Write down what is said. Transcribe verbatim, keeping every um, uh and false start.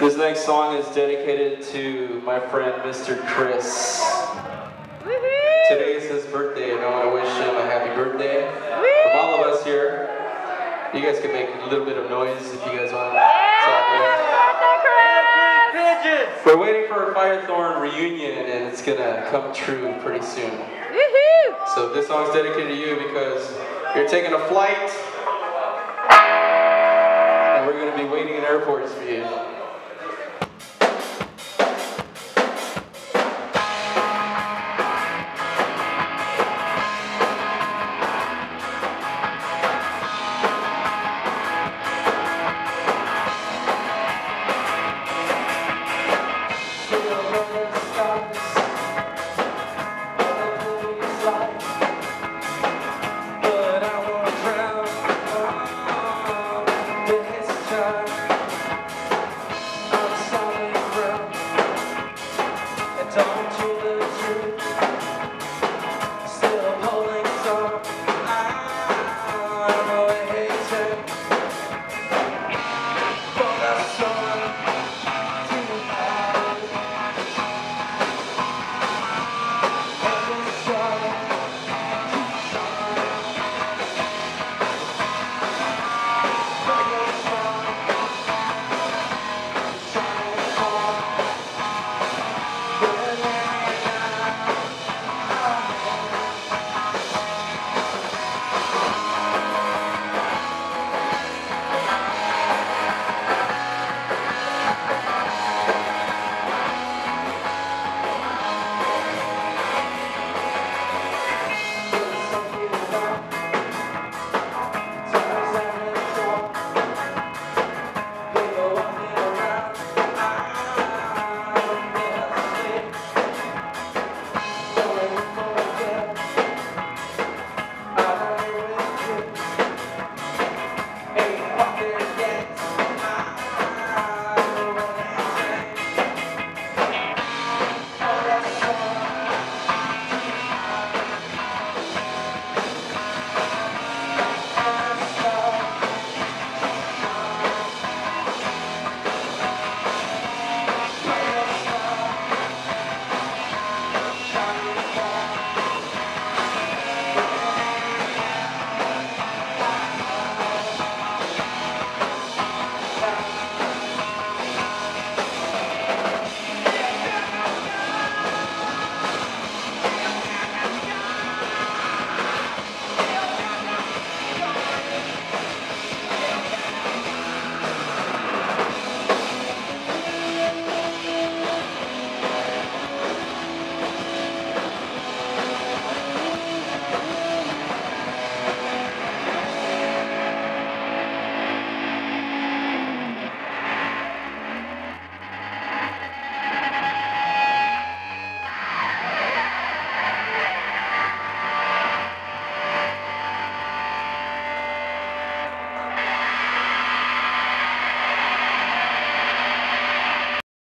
This next song is dedicated to my friend, Mister Chris. Today is his birthday, and I want to wish him a happy birthday. From all of us here, you guys can make a little bit of noise if you guys want. Yeah. We're waiting for a Firethorn reunion, and it's gonna come true pretty soon. So this song's dedicated to you because you're taking a flight, and we're gonna be waiting in airports for you.